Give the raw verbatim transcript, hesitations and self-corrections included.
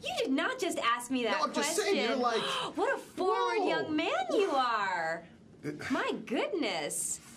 You did not just ask me that no, I'm question. just saying, you're like... What a forward Whoa. young man you are. My goodness.